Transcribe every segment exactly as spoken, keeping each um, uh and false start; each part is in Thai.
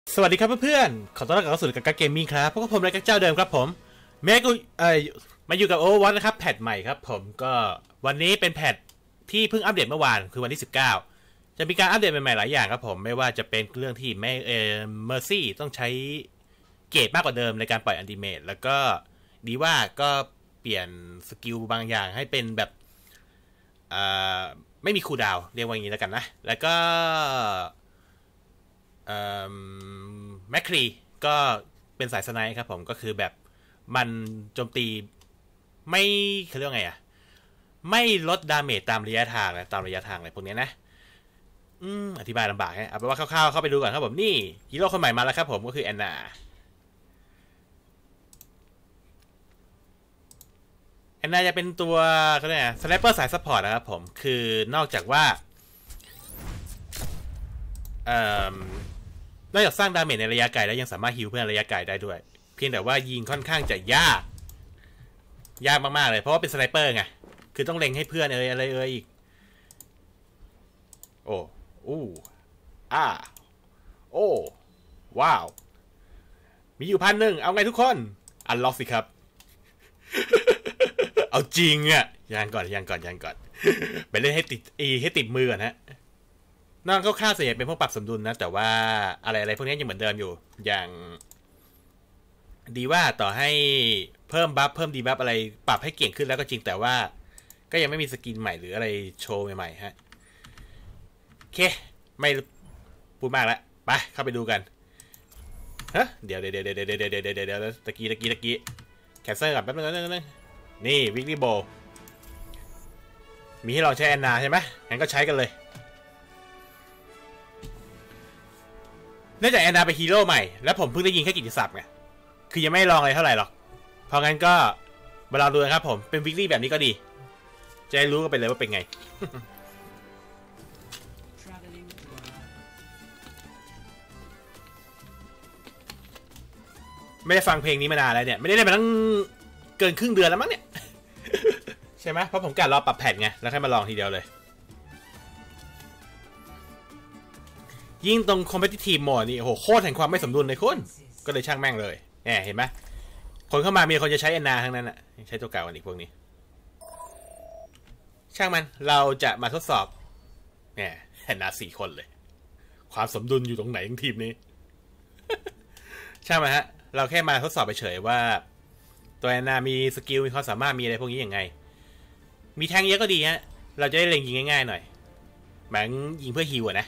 สวัสดีครับเพื่อนๆขอต้อนรับเข้าสู่กักเกมมิ่งครับพวกผมรายการเจ้าเดิมครับผมแม่กูเอ่อมาอยู่กับโอเวอร์วอตนะครับแพทใหม่ครับผมก็วันนี้เป็นแพทที่เพิ่งอัปเดตเมื่อวานคือวันที่สิบเก้าจะมีการอัปเดตใหม่ๆหลายอย่างครับผมไม่ว่าจะเป็นเรื่องที่แม่เอ่อเมอร์ซี่ต้องใช้เกรดมากกว่าเดิมในการปล่อยอันติเมทแล้วก็ดีว่าก็เปลี่ยนสกิลบางอย่างให้เป็นแบบอ่าไม่มีคูลดาวน์เรียกว่าอย่างนี้แล้วกันนะแล้วก็แมคครีก็เป็นสายสไนป์ครับผมก็คือแบบมันโจมตีไม่เขาเรียกว่าไงอะไม่ลดดาเมจตามระยะทางนะตามระยะทางอะไรพวกนี้นะอืมอธิบายลำบากฮะเอาเป็นว่าคร่าวๆเข้าไปดูก่อนครับผมนี่ฮีโร่คนใหม่มาแล้วครับผมก็คือแอนนาแอนนาจะเป็นตัวเขาเรียกไงสไนเปอร์สายซัพพอร์ตนะครับผมคือนอกจากว่าเอ่อนอกจากสร้างดาเมจในระยะไกลแล้วยังสามารถฮีลเพื่อนระยะไกลได้ด้วยเพียงแต่ว่ายิงค่อนข้างจะยากยากมากๆเลยเพราะว่าเป็นสไนเปอร์ไงคือต้องเล็งให้เพื่อนเอ่ยอะไรเอ่ยอีกโอ้อู้อ่าโอ้ว้าวมีอยู่พันหนึ่งเอาไงทุกคนอันล็อกสิครับ เอาจริงอ่ะยังก่อนยังก่อนยังก่อนไปเล่นให้ติดอีให้ติดมือก่อนฮะนอกคร่าวๆส่วนใหญ่เป็นพวกปรับสมดุลนะแต่ว่าอะไรอะไรพวกนี้ยังเหมือนเดิมอยู่อย่างดีว่าต่อให้เพิ่มบัฟเพิ่มดีบัฟอะไรปรับให้เก่งขึ้นแล้วก็จริงแต่ว่าก็ยังไม่มีสกินใหม่หรืออะไรโชว์ใหม่ๆฮะโอเคไม่พูดมากแล้วไปเข้าไปดูกันฮะเดี๋ยวเดี๋ยวเดี๋ยวเดี๋ยวเดี๋ยวเดี๋ยวเดี๋ยวเดี๋ยวตะกี้ตะกี้ตะกี้แคนเซิลก่อนแป๊บนึงแป๊บนึงนี่วิกฤตโบมีให้ลองใช้แอนนาใช่ไหมงั้นก็ใช้กันเลยเนื่องจากแอนนาเป็นฮีโร่ใหม่แล้วผมเพิ่งได้ยินแค่กิตติศัพท์ไงคือยังไม่ลองอะไรเท่าไหร่หรอกเพราะงั้นก็มาลองดูนะครับผมเป็นวิกฤตแบบนี้ก็ดีจะได้รู้กันไปเลยว่าเป็นไง ไม่ได้ฟังเพลงนี้มานานแล้วเนี่ยไม่ได้เล่นมาตั้งเกินครึ่งเดือนแล้วมั้งเนี่ย ใช่ไหมเพราะผมกะรอปรับแพทไงแล้วค่อยมาลองทีเดียวเลยยิ่งตรง competitive mode นี่โอ้โหโคตรแห่งความไม่สมดุลเลยคุณก็เลยช่างแม่งเลยแหมเห็นไหมคนเข้ามามีคนจะใช้แอนนาทั้งนั้นอ่ะใช้ตัวเก่ากันอีกพวกนี้ช่างมันเราจะมาทดสอบแหมแอนนาสี่คนเลยความสมดุลอยู่ตรงไหนของทีมนี้ ช่างมันฮะเราแค่มาทดสอบไปเฉยว่าตัวแอนนามีสกิลมีความสามารถมีอะไรพวกนี้ยังไงมีแทงเยอะก็ดีฮะเราจะได้เล็งยิงง่ายๆหน่อยแบ่งยิงเพื่อฮิวนะ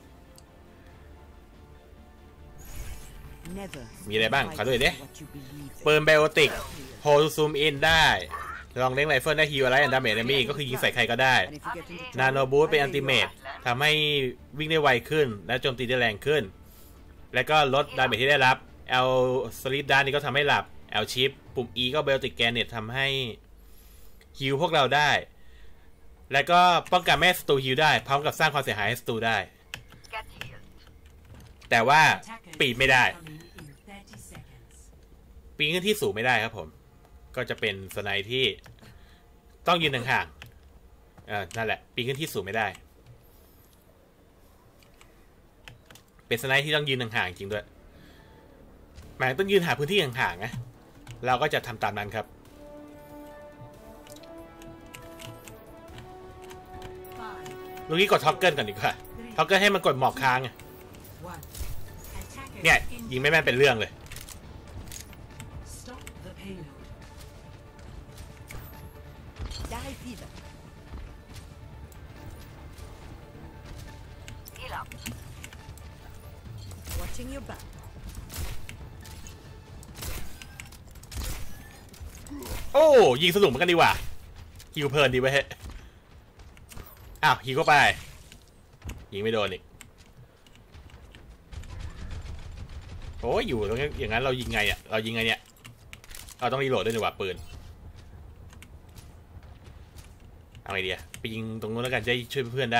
มีอะไรบ้างขอดูหน่อยดิเปิร์นไบโอติกโฮลซูมอินได้ลองเล่นไรเฟิลได้ฮิวอะไรอันดาเมจเอมี่ก็คือยิงใส่ใครก็ได้นาโนบูสเป็นอันติเมททำให้วิ่งได้ไวขึ้นและโจมตีได้แรงขึ้นและก็ลดดาเมจที่ได้รับเอลสลิดดานี่ก็ทำให้หลับเอลชิปปุ่ม E ก็ไบโอติกแกนเนตทำให้ฮิวพวกเราได้และก็ป้องกันแม่สตูฮิวได้พร้อมกับสร้างความเสียหายให้สตูได้แต่ว่าปีนไม่ได้ปีนขึ้นที่สูงไม่ได้ครับผมก็จะเป็นสไนที่ต้องยืนห่างๆอ่านั่นแหละปีนขึ้นที่สูงไม่ได้เป็นสไนที่ต้องยืนห่างๆจริงด้วยหมายต้องยืนหาพื้นที่ห่างๆนะเราก็จะทำตามนั้นครับลูกนี้กดท็อกเกิลก่อนดีกว่าท็อกเกิลให้มันกดหมอกค้างเนี่ยยิงไม่แม่นเป็นเรื่องเลยโอ้ยิงสนุกเหมือนกันดีว่ะฮิวเพลินดีไว้เฮ้อ้าวฮิวเข้าไปยิงไม่โดนอีกโอ้ยอยู่ตรงนี้อย่างนั้นเรายิงไงอ่ะเรายิงไงเนี่ยเราต้องรีโหลดด้วยดีกว่าปืนเอาไงดีอ่ะไปยิงตรงนู้นแล้วกันจะช่วยเพื่อนได้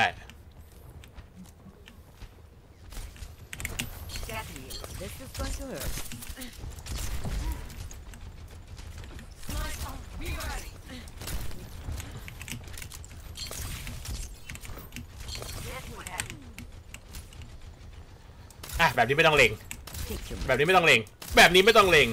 อ่ะแบบนี้ไม่ต้องเล็งแบบนี้ไม่ต้องเล็งแบบนี้ไม่ต้องเล็ง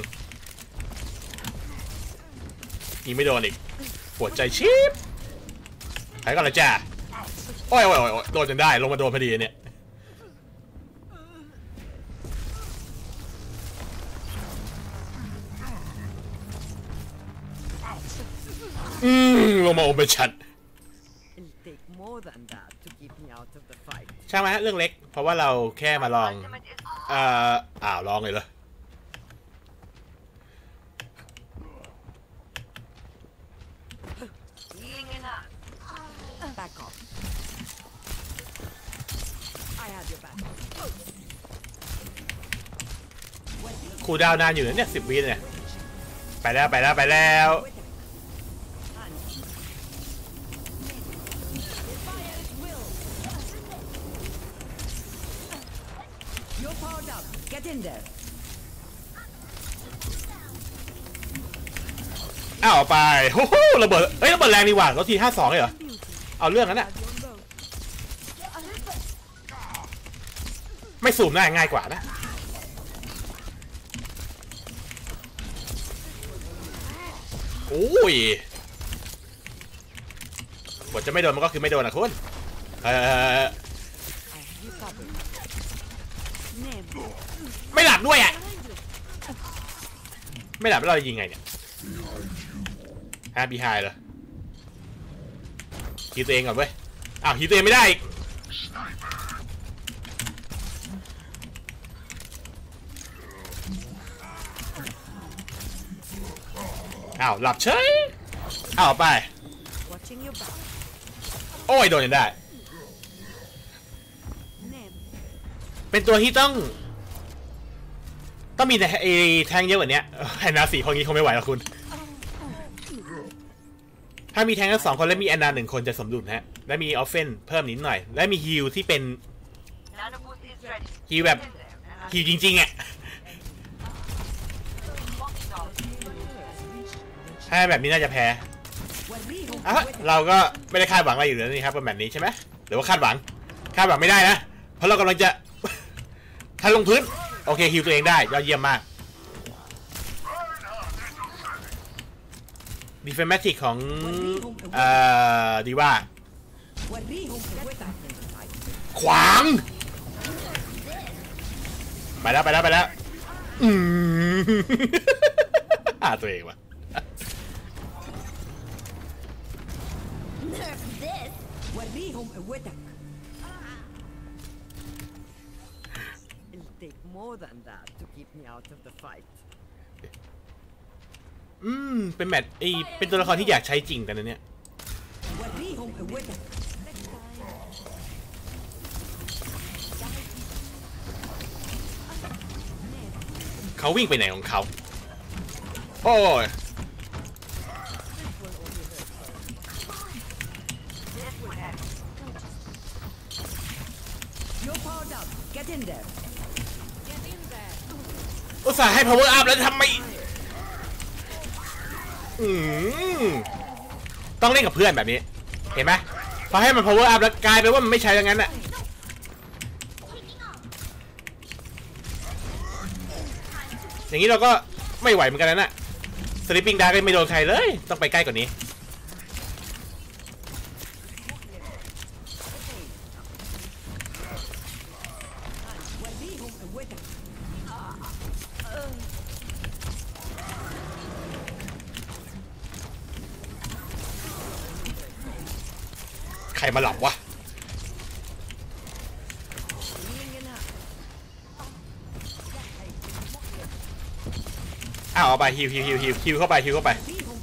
ยิงไม่โดนอีกปวดใจชิบหายก่อนละจ้าโอ้ยโอ้ยโอ้ยโดนจนได้ลงมาโดนพอดีเนี่ยอืมลงมาโอเปชั่นใช่ไหมเรื่องเล็กเพราะว่าเราแค่มาลองเอ่ออ้าวลองเลยเหรอคูลดาวน์นานอยู่นะเนี่ยสิบวิเนี่ยไปแล้วไปแล้วไปแล้วอ้าวไปโอ้โหระเบิดเอ้ยระเบิดแรงดีกว่าเราทีห้าสองเลยเหรอเอาเรื่องนั้นน่ะไม่สูมน่าง่ายกว่านะโอ้ยบทจะไม่โดนมันก็คือไม่โดนนะคุณเออไม่หลับด้วยอ่ะไม่หลับแล้วเรายิงไงเนี่ยฮะบีไฮเหรอฮิวตัวเองก่อนเว้ยอ้าวฮิวตัวเองไม่ได้อีกอ้าวหลับเฉยอ้าวไปโอ้ยโดนยังได้เป็นตัวที่ต้องต้องมีแต่ไอ้แทงเยอะกว่านี้แอนนาสี่คนนี้คงไม่ไหวหรอกคุณถ้ามีแทงทั้งสองคนและมีแอนนาหนึ่งคนจะสมดุลฮะและมีออฟเฟนเพิ่มนิดหน่อยและมีฮิลที่เป็นฮิลแบบฮิลจริงๆอ่ะถ้าแบบนี้น่าจะแพ้อ่ะเราก็ไม่ได้คาดหวังอะไรอยู่แล้วนี่ครับเป็นแบบนี้ใช่ไหมหรือว่าคาดหวังคาดหวังไม่ได้นะเพราะเรากำลังจะถ้าลงพื้นโอเคฮิวตัวเองได้ยอดเยี่ยมมากดีเฟมแมติกของเอ่อดีว่าขวางไปแล้วไปแล้วไปแล้วอืมอ่าตัวเองว่ะอืมเป็นแมตช์ไอเป็นตัวละครที่อยากใช้จริงกันนะเนี่ยเขาวิ่งไปไหนของเขาโอ้ยอุตส่าห์ให้ power up แล้วทำไมอืมต้องเล่นกับเพื่อนแบบนี้เห็นไหมพอให้มัน power up แล้วกลายเป็นว่ามันไม่ใช่อย่างนั้นน่ะอย่างนี้เราก็ไม่ไหวเหมือนกันนะน่ะ sleeping dart ก็ไม่โดนใครเลยต้องไปใกล้กว่านี้ใครมาหลับวะอ้าวเอาไปฮิวฮิวฮิวฮิวฮิวเข้าไปฮิวเข้าไป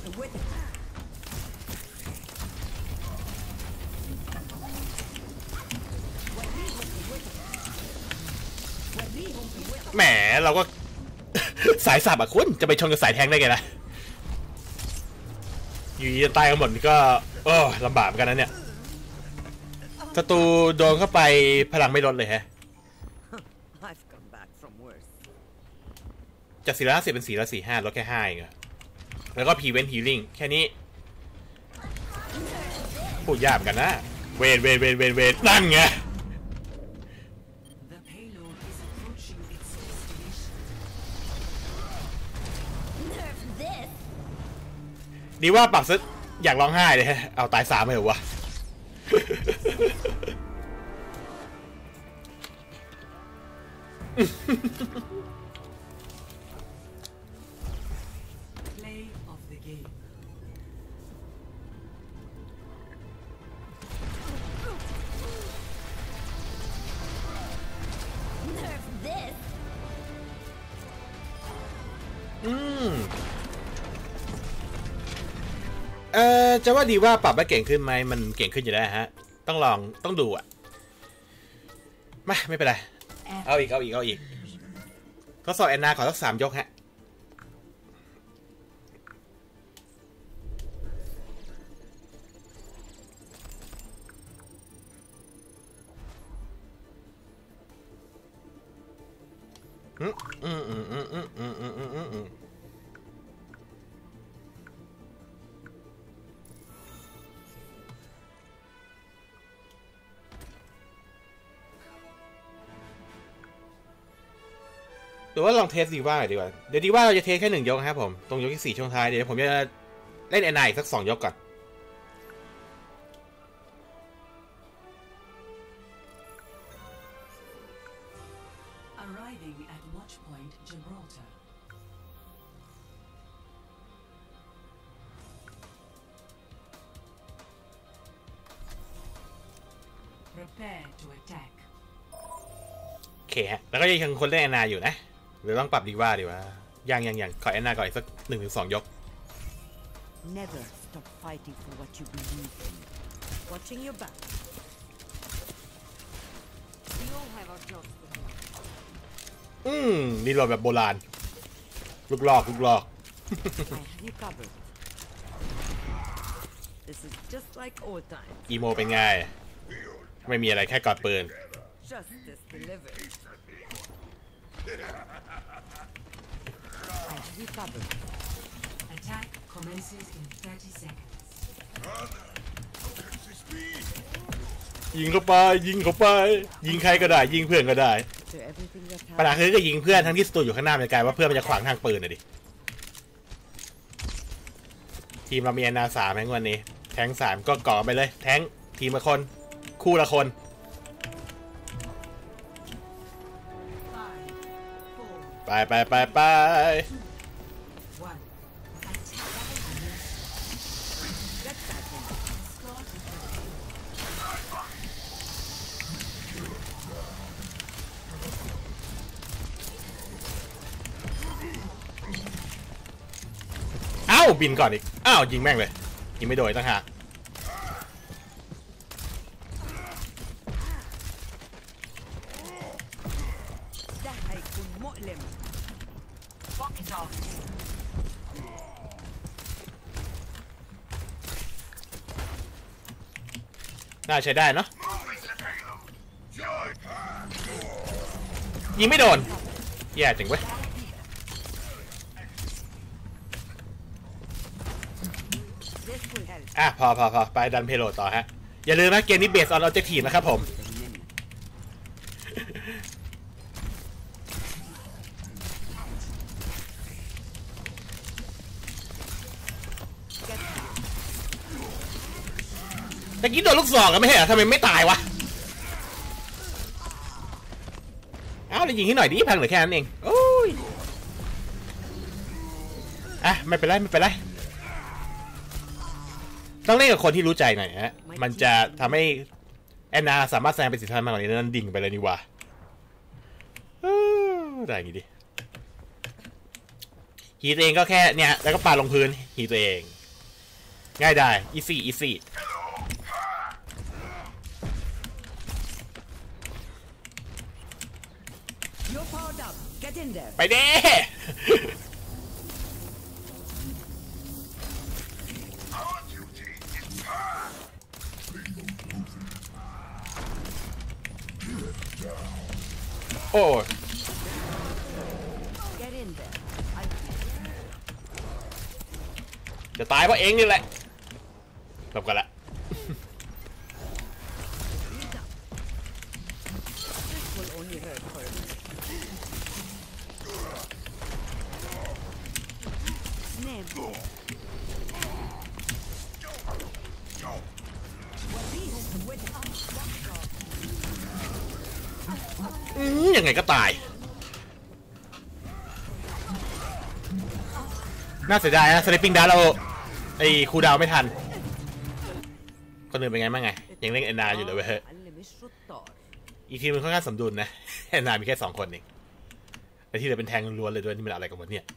แหมเราก็สายสับอะคุณจะไปชนกับสายแทงได้ไงล่ะอยู่จะตายกันหมดก็เออลำบากเหมือนกันนะเนี่ยศัตรูโดนเข้าไปพลังไม่ลดเลยฮะจากสี่ร้อยห้าสิบเป็นสี่ร้อยสี่ห้าลดแค่ห้าเองแล้วก็พีเวนฮีลิ่งแค่นี้พูดยากเหมือนกันนะเวนเวนเวนเวนเวนนั่นไงดีว่าปรับซะอยากร้องไห้เลยฮะเอาตายสามเลยเหรอวะอืมเออจะว่าดีว่าปรับแล้วเก่งขึ้นไหมมันเก่งขึ้นอยู่แล้วฮะต้องลองต้องดูอ่ะมาไม่เป็นไรเอาอีกเอาอีกเอาอีกก็สอบแอนนาขอสักสามยกฮะอืมอืมอืมอืมอืมอืมอืมอืมอืมหรือว่าลองเทสดีว่าดีกว่าเดี๋ยวดีว่าเราจะเทสแค่หนึ่งยกครับผมตรงยกที่สี่ช่วงท้ายเดี๋ยวผมจะเล่นแอนนาอีกสักสองยกก่อนโอเคฮะแล้วก็ยังคนเล่นแอนนาอยู่นะเดี๋ยวต้องปรับดีว่าดีว่ายังยังยังขอแอนนาก่อนอีกสักหนึ่งถึงสองยก Never stop fighting for what you believe in. Watching your back. We all have our jobs to do. อืมนี่เราแบบโบราณลูกลอกลูกลอก I have you covered. This is just like old times. อีโมเป็นไงไม่มีอะไรแค่กอดปืน Justice delivered. I have you covered. Attack commences in thirty seconds. ยิงเข้าไปยิงเข้าไปยิงใครก็ได้ยิงเพื่อนก็ได้ To everything that ปัญหา happened. คือก็ยิงเพื่อนทั้งที่สตูอยู่ข้างหน้ามันกลายว่าเพื่อนมันจะขวางทางปืนเลยดิทีมเรามีแอนนาสามแทงวันนี้แทงสามก็ก่อไปเลยแทงทีมละคนคู่ละคน Five, four, ไปไปไปไป one. Attack commences. Get that one. Start with อ้าวบินก่อนอีกอ้าวยิงแม่งเลยยิงไม่โดนตั้งหาก ده هيكون مؤلم. Walk it off. น่าใช้ได้เนาะยิงไม่โดนแย่จังเว้ย This will help. อ่ะพอพอพอไปดันเพโลต่อฮะอย่าลืมนะเกมนี้เบสออนออบเจกตีฟนะครับผม ตะกี้โดนลูกศอกกันไม่ใช่เหรอทำไมไม่ตายวะเอ้าเลยยิงให้หน่อยดิพังเหลือแค่นั้นเองโอ้ยอ่ะไม่เป็นไรไม่เป็นไรต้องเล่นกับคนที่รู้ใจหน่อยฮะมันจะทำให้แอนนาสามารถแซงไปสิทธิ์ทันมากกว่านี้นั่นดิ่งไปเลยนี่วะได้อย่างงี้ดิฮีตัวเองก็แค่เนี่ยแล้วก็ปาลงพื้นฮีตัวเองง่ายได้อีซี่อีซี่ You're powered up. Get in there. ไปเด้โอ้ Get in there. I จะตายเพราะเองนี่แหละจบกันละ This will only hurt her. Name. อืมยังไงก็ตายน่าเสียดายนะสลิปปิ้งดาวเราไอ้คูดาวไม่ทันคนอื่นเป็นไงบ้างไงยังเล่นแอนนาอยู่เลยเว้ยอีกทีมันค่อนข้างสมดุลนะแอนนามีแค่สองคนเองแต่ที่เหลือเป็นแทงล้วนเลยด้วยนี่มันอะไรกันหมดเนี่ย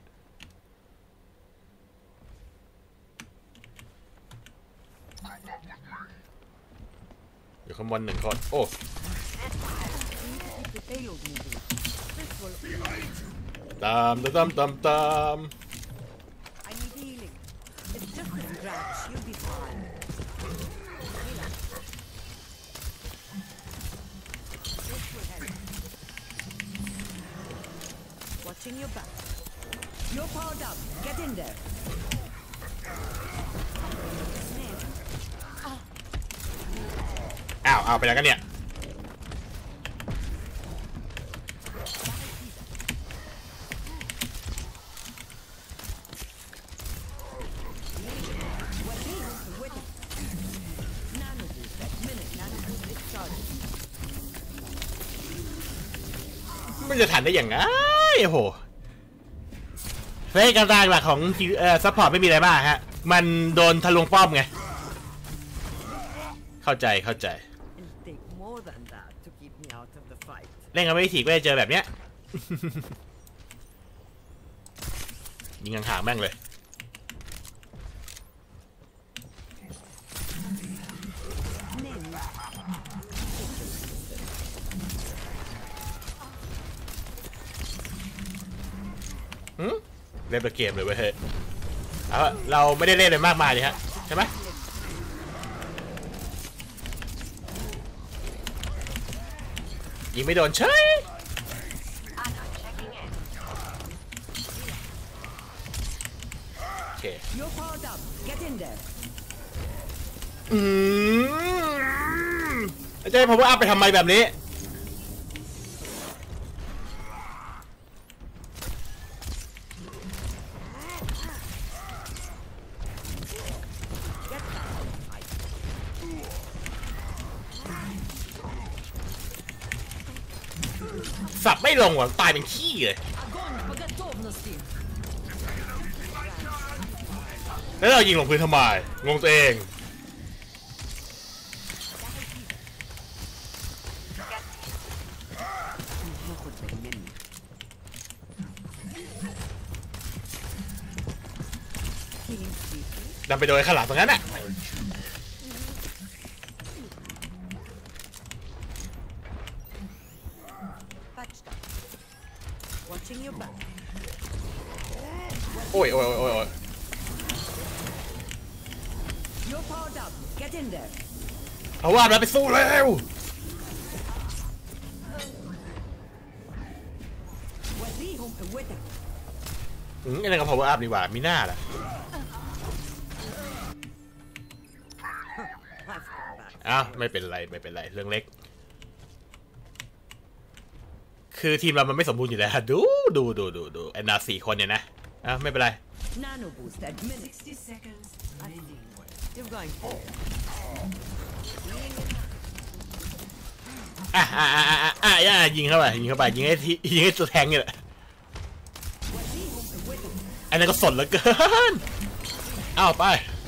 อยู่ข้างบนหนึ่งคนโอ้ตามตามตามตาม Watching your back. You're powered up. Get in there. อ้าวเอาไปแล้วกันเนี่ยมันจะทันได้อย่างไงโอ้โหเฟซการตายหลักของเอ่อซัพพอร์ตไม่มีอะไรมากฮะมันโดนทะลวงป้อมไงเข้าใจเข้าใจเล่นกันไม่ถีบก็จะเจอแบบเนี้ยยิงห่างๆแม่งเลยเล่นเกมเลยเว้ยเฮ้ยเราไม่ได้เล่นเลยมากมายเลยฮะใช่ไหมยิงไม่โดนเฉยโอเคอืมจะให้ผมว่าอัพไปทำไมแบบนี้สับไม่ลงว่ะตายเป็นขี้เลยแล้วเรายิงลงพื้นทำไมงงตัวเองดันไปโดยข้างหลังตรงนั้นน่ะโอ้ยโอ้ยโอ้ยโอ้ยเอาว่าเราไปสู้เร็วอืมอะไรกับ power up ดีกว่ามีหน้าล่ะอ้าวไม่เป็นไรไม่เป็นไรเรื่องเล็กคือทีมเรามันไม่สมบูรณ์อยู่แล้วดูดูดูดูดูแอนนาสี่คนเนี่ยนะอ้าวไม่เป็นไรอ่ะอ่ะอ่ะอ่ะอ่ะอ่ะยิงเข้าไปยิงเข้าไปยิงให้ยิงให้ตัวแทงนี่แหละอันนั้นก็สดเหลือเกินอ้าวไป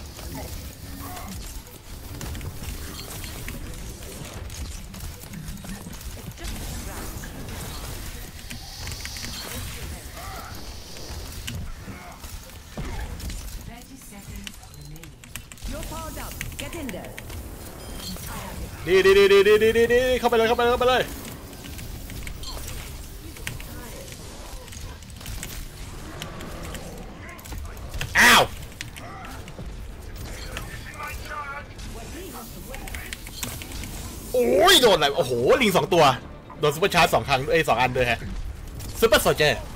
ดีดีดีดีดีดีดีเข้าไปเลยเข้าไปเลยเข้าไปเลยอ้าวโอ้ยโดนอะไรโอ้โหลิงสองตัวโดนซุปเปอร์ชาร์จสองครั้งเอ้ยสองอันด้วยฮะซุปเปอร์โซลเจอร์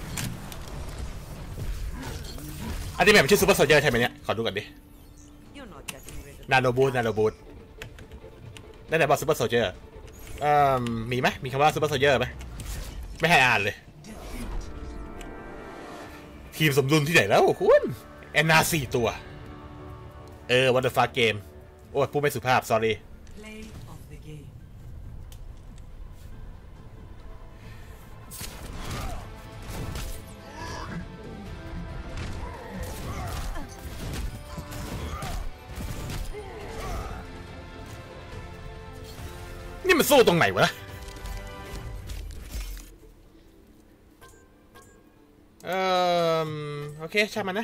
อันนี้แบบชื่อซุปเปอร์โซลเจอร์ใช่ไหมเนี่ยขอดูกันดินาโนบูทนาโนบูทนั่นไหนบอกซูเปอร์โซลเจอร์มีไหมมีคำว่าซูเปอร์โซลเจอร์ไหมไม่ให้อ่านเลยทีมสมดุลที่ไหนแล้วคุณแอนนาสี่ตัวเออวันเดอร์ฟาเกมโอ้ยพูดไม่สุภาพ sorry มันสู้ตรงไหนวะเออโอเคช่างมันนะ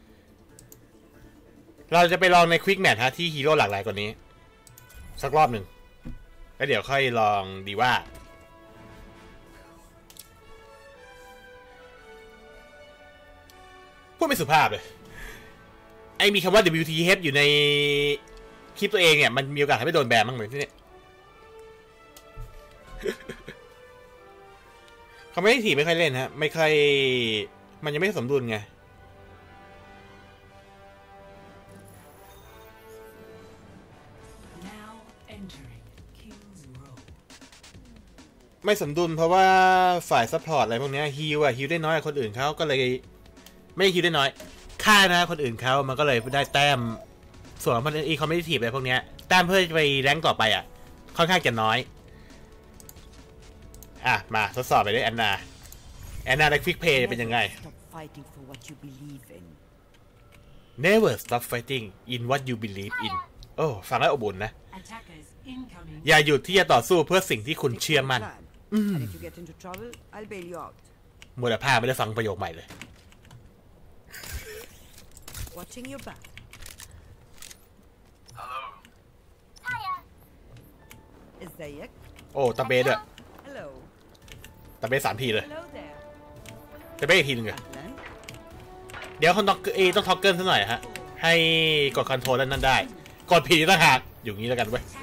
เราจะไปลองในควิกแมทฮะที่ฮีโร่หลากหลายกว่านี้สักรอบหนึ่งแล้วเดี๋ยวค่อยลองดีว่าพูดไม่สุภาพเลยไอ้มีคำว่า ดับเบิลยู ที เอช อยู่ในคลิปตัวเองเนี่ยมันมีโอกาสทำให้โดนแบนบ้างไหมที่นี่เขาไม่ได้ถีบไม่ค่อยเล่นฮะไม่ค่อยมันยังไม่สมดุลไงไม่สมดุลเพราะว่าฝ่ายซัพพอร์ตอะไรพวกนี้ฮิวอะฮิวได้น้อยกว่าคนอื่นเขาก็เลยไม่ฮิวได้น้อยค่านะคนอื่นเขามันก็เลยได้แต้มส่วนมันอีคอมมิชทีฟอะไรพวกนี้แต้มเพื่อไปแรงต่อไปอ่ะค่อนข้างจะน้อยอ่ะมาทดสอบไปด้วยแอนนาแอนนาในควิกเพย์เป็นยังไง Never stop fighting in what you believe in โอ้ฟังแล้วอบอุ่นนะอย่าหยุดที่จะต่อสู้เพื่อสิ่งที่คุณเชื่อมั่นมูลค่าไม่ได้ฟังประโยคใหม่เลย Watching your back. Hello. Hiya. ازيك? โอ้ตะเบสด้วย Hello. ตะเบสสามทีเลย Hello there. ตะเบสอีกทีหนึ่งอะเดี๋ยวคนต้องเอต้องท็อกเกิลซะหน่อยฮะให้กดคอนโทรลนั่นได้กดผิดต่างหากอยู่งี้แล้วกันเว้ย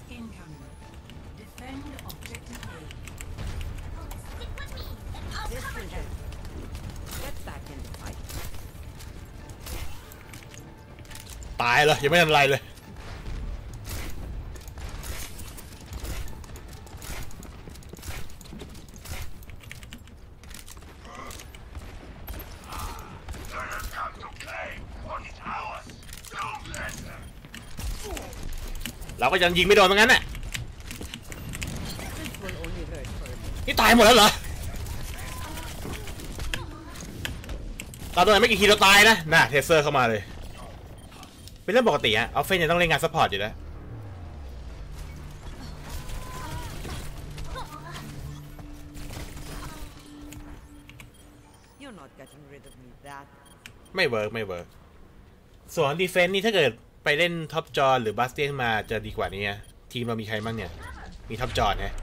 ตายเลยยังไม่ทันไรเลยเราก็ยังยิงไม่โดนตรงนั้นน่ะนี่ตายหมดแล้วเหรอตอนตัวไหนไม่กี่ทีเราตายนะน่ะเทเซอร์เข้ามาเลยเป็นเรื่องปกติฮะออฟเฟนยังต้องเล่นงานซัพพอร์ตอยู่นะไม่เวิร์กไม่เวิร์กส่วนดีเฟนส์นี่ถ้าเกิดไปเล่นท็อปจอหรือบาสเตียนมาจะดีกว่านี้ทีมเรามีใครบ้างเนี่ยมีท็อปจอไง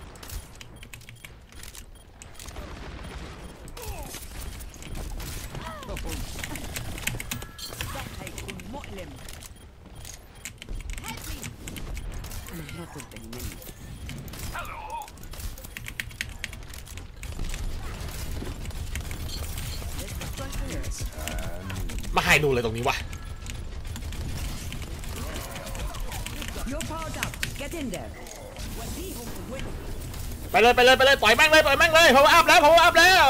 มาให้ดูเลยตรงนี้วะไปเลยไปเลยไปเลยปล่อยแม่งเลยปล่อยแม่งเลยเพราะว่าอัพแล้วเพราะว่าอัพแล้ว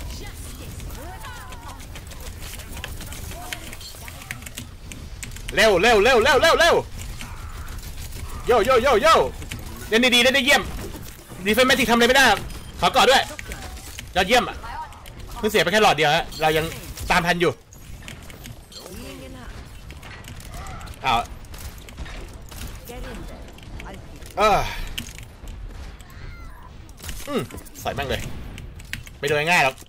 เร็วเร็วเร็วเร็วเร็วเร็วโยโยโยโยเล่นดีๆเล่นได้เยี่ยมดีเฟนส์แมจิกทำอะไรไม่ได้ขอกอดด้วยยอดเยี่ยมอ่ะเพิ่งเสียไปแค่หลอดเดียวฮะเรายังตามทันอยู่อ้าวเอออืมใส่แม่งเลยไม่โดนง่ายหรอก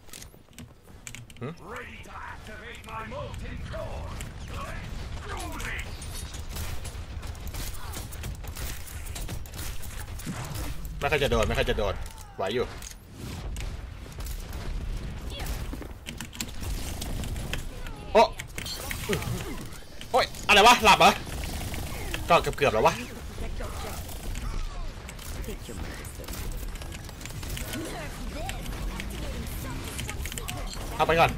ไม่ค่อยจะโดนไม่ค่อยจะโดนไหวอยู่โอ้โอ้ยอะไรวะหลับเหรอก็เกือบเกือบแล้ววะเอาไปก่อน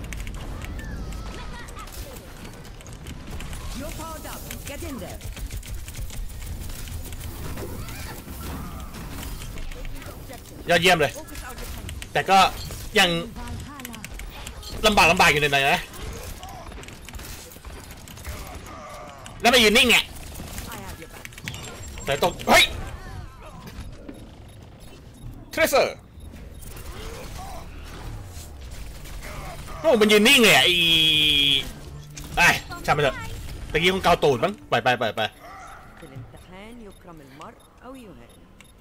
ยอดเยี่ยมเลยแต่ก็ยังลำบากลำบากอยู่ในไหนนะแล้วไปยืนนิ่งไงแต่ตกเฮ้ยเทรเซอร์โอ้มันยืนนิ่งเลยอ่ะไอ้ไอ้ช่างมันเถอะตะกี้คงเกาตูดมั้งไปไปไปไป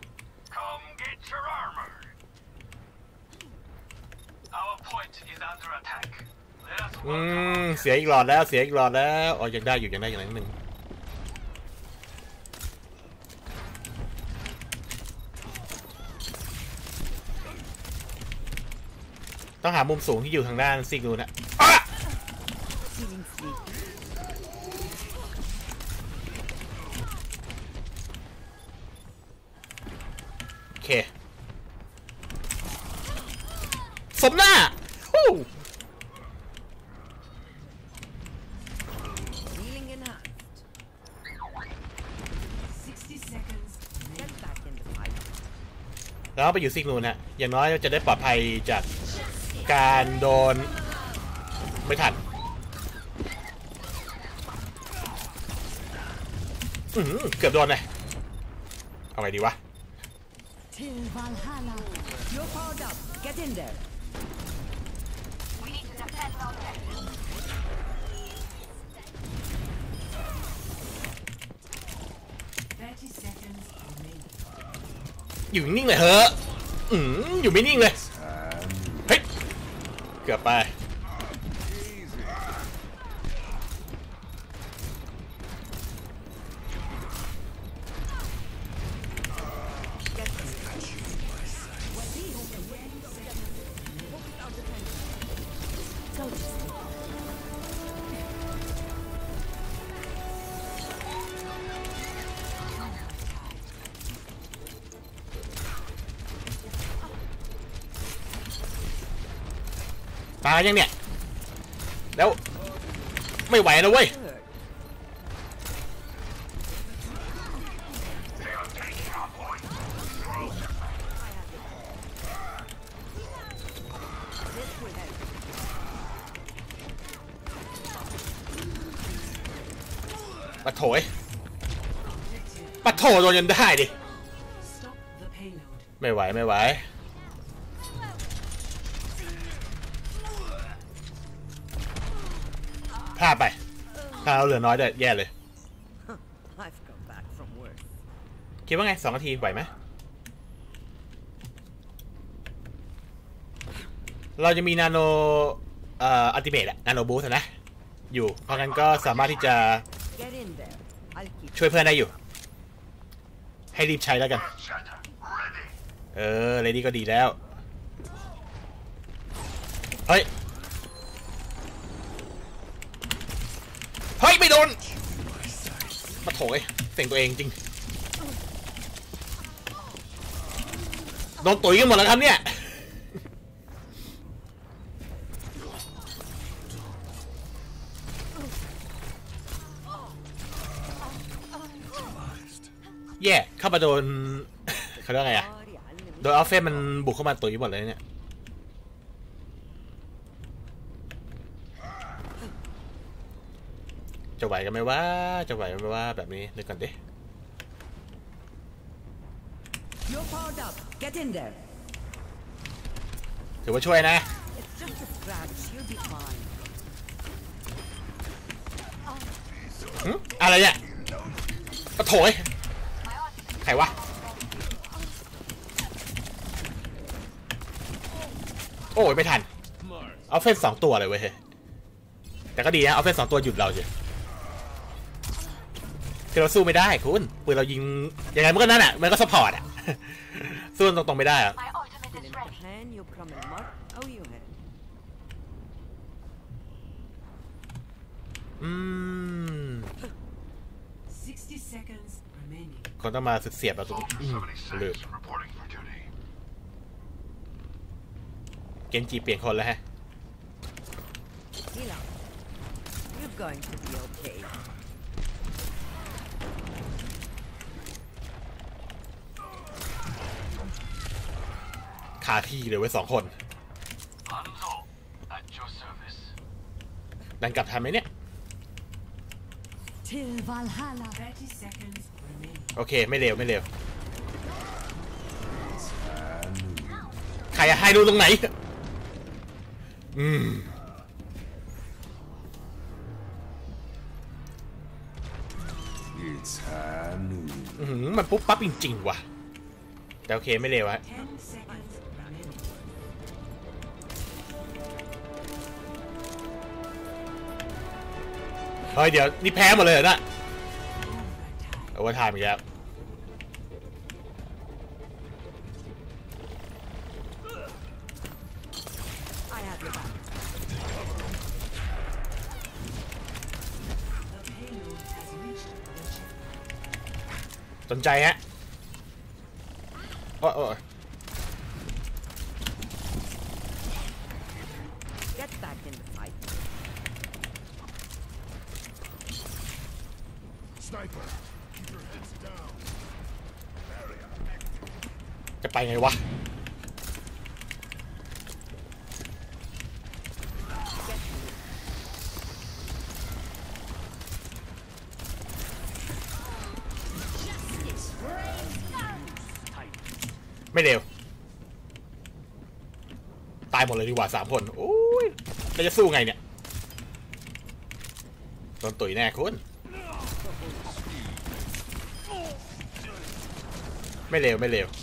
อืมเสียอีกหลอดแล้วเสียอีกหลอดแล้วอ๋อยังได้อยู่ยังได้อย่างนั้นหนึ่งต้องหามุมสูงที่อยู่ทางด้านซิกนูนะโอเคสมหน้าแล้วไปอยู่ซิกนูนฮะอย่างน้อยจะได้ปลอดภัยจากการโดนไม่ทันอือเกือบโดนเลยเอาไงดีวะ Till Valhalla. You're powered up. Get in there. We need to defend objective. thirty seconds remaining. อยู่นิ่งเลยเฮ้ออืมอยู่ไม่นิ่งเลยเฮ้ยเกือบไปตายยังเนี่ยแล้วไม่ไหวแล้วเว้ยปะโถยปะโถโดนยันได้ดิไม่ไหวไม่ไหวพลาดไปถ้าเราเหลือน้อยจะแย่เลยคิดว่าไงสองนาทีไหวไหมเราจะมีนาโนเอ่ออัลติเมทอะนาโนบูสต์นะอยู่เพราะงั้นก็สามารถที่จะช่วยเพื่อนได้อยู่ให้รีบใช้แล้วกันเออเลดี้ก็ดีแล้วเฮ้ยเฮ้ยไม่โดนมาโถยเสียงตัวเองจริงโดนตุ๋ยกันหมดแล้วครับเนี่ยแย่เข้ามาโดนเขาเรียกไงอะโดนอัลเฟมันบุกเข้ามาตุ๋ยหมดเลยเนี่ยจะไหวกันไหมว่าจะไหวกันไหมว่าแบบนี้นึกก่อนดิถือว่าช่วยนะอะไรเนี่ยกระโถยใครวะโอ้ยไม่ทันเอาเฟนสองตัวเลยเว้ยแต่ก็ดีนะเอาเฟนสองตัวหยุดเราสิคือเราสู้ไม่ได้คุณปืนเรายิงยังไงมันก็นั่นอ่ะมันก็ซัพพอร์ตอ่ะสู้ตรงๆไม่ได้อ่ะอืมคนต้องมาเสียบเราตรงลืมเกนจิเปลี่ยนคนแล้วฮะคาที่เลยไว้สองคนดันกลับทันไหมเนี่ยโอเคไม่เร็วไม่เร็วใครอะให้ดูตรงไหนอืมอืมมันปุ๊บปั๊บจริงๆว่ะแต่โอเคไม่เร็วฮะเฮ้ยเดี๋ยวนี่แพ้หมดเลยเหรอนะโอเวอร์ไทม์อีกแล้ว I have your back. The payload has reached the ship. สนใจฮะโอ้โอ้ Get back in the fight. Sniper, keep your heads down. จะไปไงวะ ไม่เร็วตายหมดเลยดีกว่าสามคนโอ้ยเราจะสู้ไงเนี่ยโดนตุ๋ยแน่คุณไม่เร็วไม่เร็ว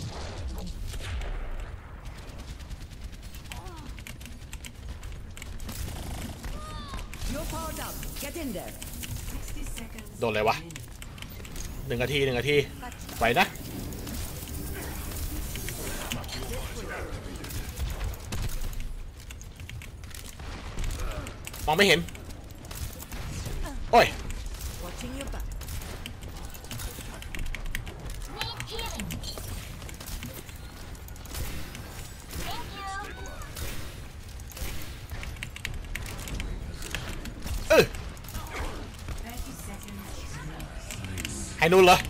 You're powered up. Get in there. sixty seconds. โดนอะไรวะ remaining. หนึ่งนาทีหนึ่งนาทีไปนะมองไม่เห็นโอ้ย Watching your back. Need healing. Thank you. เออ thirty seconds. ให้นู่นเหรอ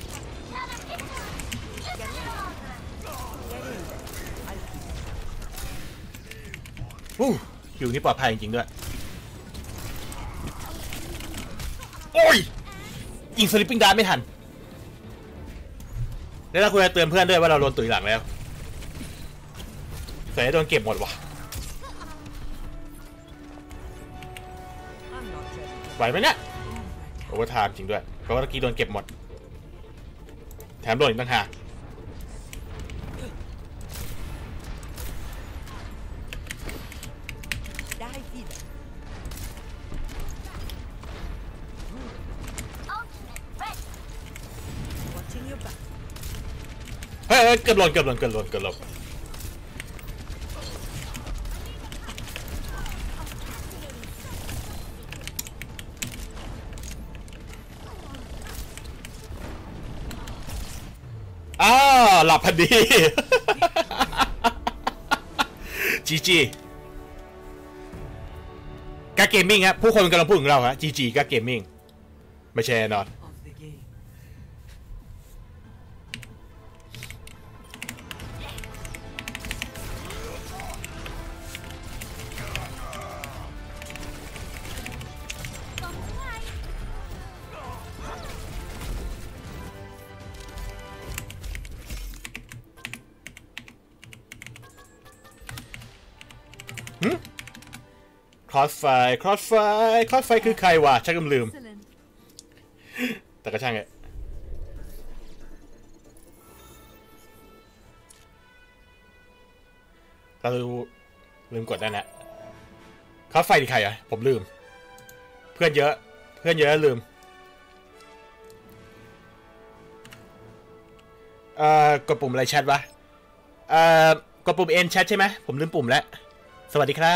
อู้อยู่นี่ปลอดภัยจริงๆด้วย โอ้ย ยิงสลิปปิ้งดาร์ไม่ทัน แล้วเราควรจะเตือนเพื่อนด้วยว่าเราโดนตุ๋ยหลังแล้วเสียโดนเก็บหมดว่ะ I'm not ready. ไหวไหมเนี่ย โอเวอร์ไทม์จริงด้วย เพราะว่าเมื่อกี้โดนเก็บหมด แถมโดนอีกต่างหาก Die either. Ultimate ready. Watching your back. เฮ้ยเฮ้ยเกือบหล่นเกือบหล่นเกือบหล่นเกือบหล่นอ้าวหลับพอดี จีจีกาเกมมิ่งครับผู้คนกำลังพูดถึงเราฮะจีจีกาเกมมิ่งไม่ใช่แน่นอน Of the game. Something right. ครอสไฟครอสไฟครอสไฟคือใครวะชักลืม Excellent. แต่ก็ช่างไงเราลืมกดได้นะครอสไฟคือใครอ่ะผมลืม เพื่อนเยอะ เพื่อนเยอะลืมเอ่อกดปุ่มอะไรแชทวะเอ่อกดปุ่มเอ็นแชทใช่ไหมผมลืมปุ่มแล้วสวัสดีครับ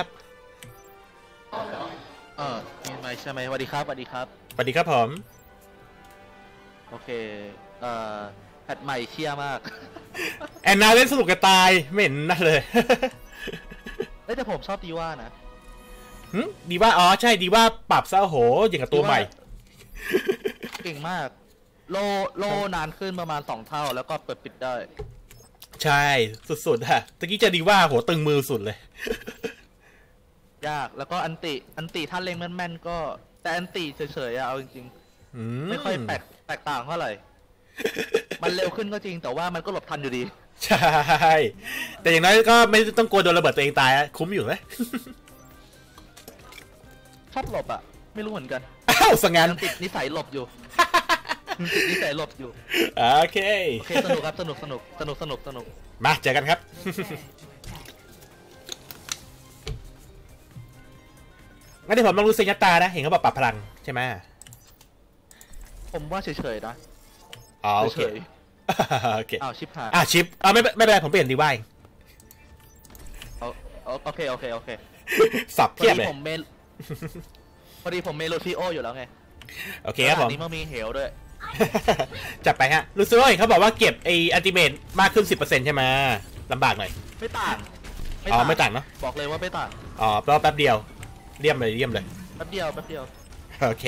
เออมีไหมใช่ไหมสวัสดีครับสวัสดีครับสวัสดีครับผมโอเค เอ่อแพทใหม่เชียร์มากแอนนาเล่นสนุกกันตายไม่เห็นนั่นเลยเอ้ยแต่ผมชอบดีว่านะหึดีว่าอ๋อใช่ดีว่าปรับซะโอ้โหอย่างกับตัวใหม่เก่งมาก โลโลนานขึ้นประมาณสองเท่าแล้วก็เปิดปิดได้ใช่สุดๆอะตะกี้เจะดีว่าโหตึงมือสุดเลยยากแล้วก็อันติอันติท่านเล็งแม่นๆก็แต่อันติเฉยๆอะเอาจริงอืๆ ไม่ค่อยแตกแตกต่างเท่าไหร่ มันเร็วขึ้นก็จริงแต่ว่ามันก็หลบทันอยู่ดีใช่ แต่อย่างน้อยก็ไม่ต้องกลัวโดนระเบิดตัวเองตายอะคุ้มอยู่ไหมชอบหลบอะไม่รู้เหมือนกันอ้าวสังงานยังติดนิสัยหลบอยู่ ยังติดนิสัยหลบอยู่โอเคโอเคสนุกครับสนุกสนุกสนุกสนุกสนุกมาเจอกันครับ Prepare to attack. งั้นเดี๋ยวผมลองดูเซยัตตานะเห็นเขาบอกปรับพลังใช่ไหมผมว่าเฉยๆนะอ๋อโอเคเฉยโอเคๆอ้าวชิปหายอ่ะชิปอ่ะไม่ไม่เป็นไรผมเปลี่ยนดีว่าเองเอาเอาโอเคโอเคโอเคสับพอเทียบดีเลยผมเมลพอดีผมเมโลซิโออยู่แล้วไงโอเคครับผมด่านนี้มันมีเหวด้วยจัดไปฮะรู้สึกว่าเห็นเขาบอกว่าเก็บไออัลติเมทมากขึ้น สิบเปอร์เซ็นต์ ใช่ไหมลำบากหน่อยไม่ต่างอ๋อไม่ต่างเนาะบอกเลยว่าไม่ต่างอ๋อแปลว่าแป๊บเดียวเลี่ยมเลยเลี่ยมเลยแป๊บเดียวแป๊บเดียวโอเค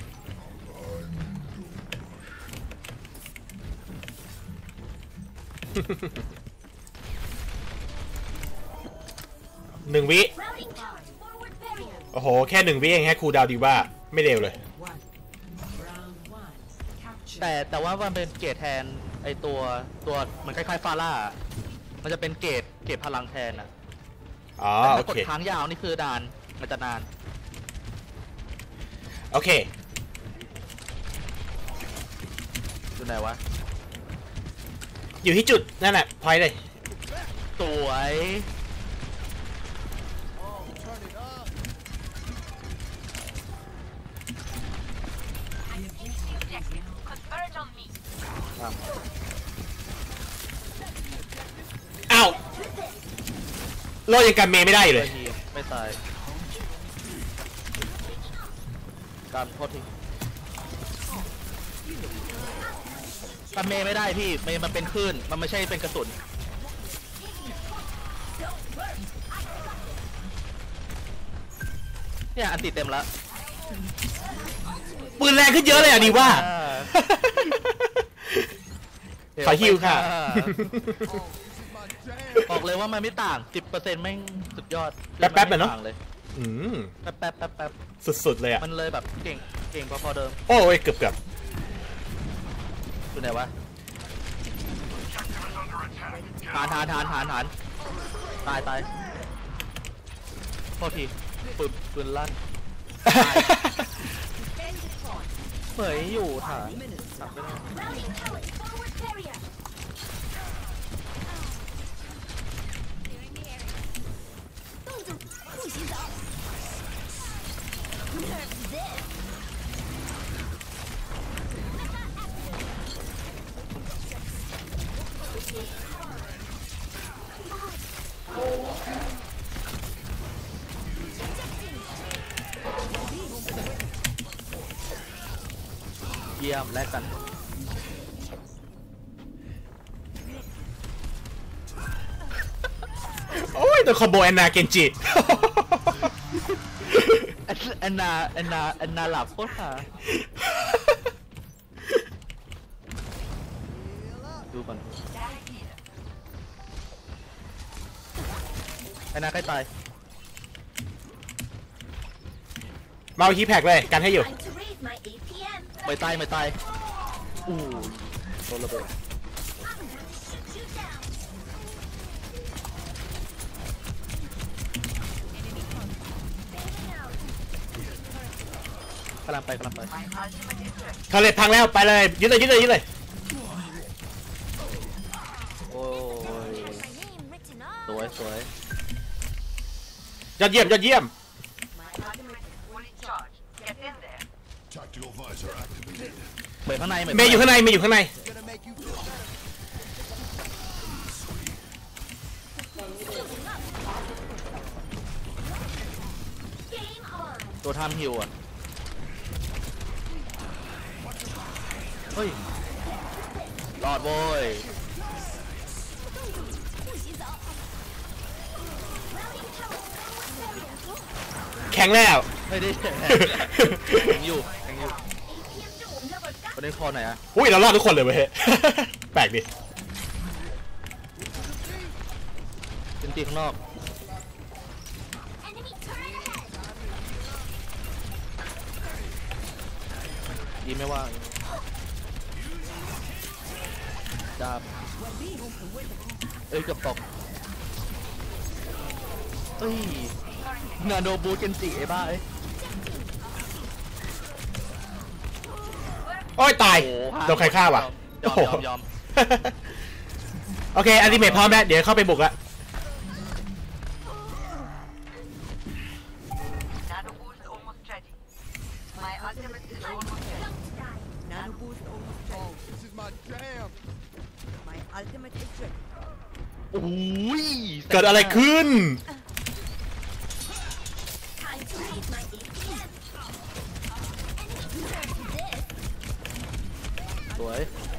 หนึ่งวิ Routing tower. Forward barrier. โอ้โหแค่หนึ่งวิเองแค่ครูดาวดีว่าไม่เร็วเลย One. Round one. Capture. แต่แต่ว่ามันเป็นเกรดแทนไอตัวตัวเหมือนคล้ายๆฟาร่า มันจะเป็นเกรดเกรดพลังแทนอะอ๋อแต่โอถ้ากดเคค้างยาวนี่คือนานมันจะนานโอเคอยู่ไหนวะอยู่ที่จุดนั่นแหละพอยเลยสวย Converge on me. อ้าวโลดยังกันเมย์ไม่ได้อยู่เลไม่ยทีไม่ตายการโทษทีกันเมย์ไม่ได้พี่เมย์มันเป็นคลื่นมันไม่ใช่เป็นกระสุนเนี่ยอันติเต็มแล้วปืนแรงขึ้นเยอะเลยอ่ะดีว่า ขอฮิวค่ะบอกเลยว่ามันไม่ต่าง สิบเปอร์เซ็นต์ แม่งสุดยอดแป๊บๆอะเนอะไม่ต่งเลยอืมแป๊บแป๊บแป๊บแป๊บสุดๆเลยอ่ะมันเลยแบบเก่งเก่งพอๆเดิมโอ้ยเกือบเกือบอยู่ไหนวะฐานฐานฐานฐานฐานตายตายโทษทีปืนปืนลั่นเหมยอยู่ฐานตับไม่ได้ Routing tower. Forward barrier. Clearing the area. 动作不洗澡。Nerf this. เยี่ยมแลกกันโอ้ยตัวคอมโบแอนนาเกนจิแอนแอนนาแอนนาแอนนาหลับโคตรค่ะดูก่อนแอนนาใกล้ตายมาเอาฮีแพ็กเลยกันให้อยู่ Time to raise my A P M. ไม่ตายไม่ตายอู้โดนระเบิด Shoot you down. กำลังไปกำลังไปเขาเลยพังแล้วไปเลยยึดเลยยึดเลยยึดเลยโอ้ย My name written ส all. วยสวยยอดเยี่ยมยอดเยี่ยม My ultimate is fully charged. Get in there. Tactical visor activated. เหมือนข้างในเหมือนเมย์อยู่ข้างในเมย์อยู่ข้างใน Game on. ตัวทำฮิวอ่ะ เฮ้ยรอดโว้ย不洗澡。Routing tower. Forward barrier. แข็งแล้วไม่ได้แข็งอยู่แข็งอยู่ A P M 是我们的稳当。 ประเด็นคอไหนอ่ะอุ้ยเรารอดทุกคนเลยเว้ย แปลกดิเป็นตีข้างนอก Enemy turret ahead. ยีไม่ว่างดาบเอ้ยเกือบตกเอ้ยนาโนบูเกนจิไอ้บ้าเอ้ยโอ้ยตายโอ้โหโดนใครฆ่าวะยอมยอมยอมโอเคอัลติเมทพร้อมแล้วเดี๋ยวเข้าไปบุกละ Nano boost Nano boost almost ready. This is my jam. My ultimate is ready. โอ้ยเกิดอะไรขึ้นสวย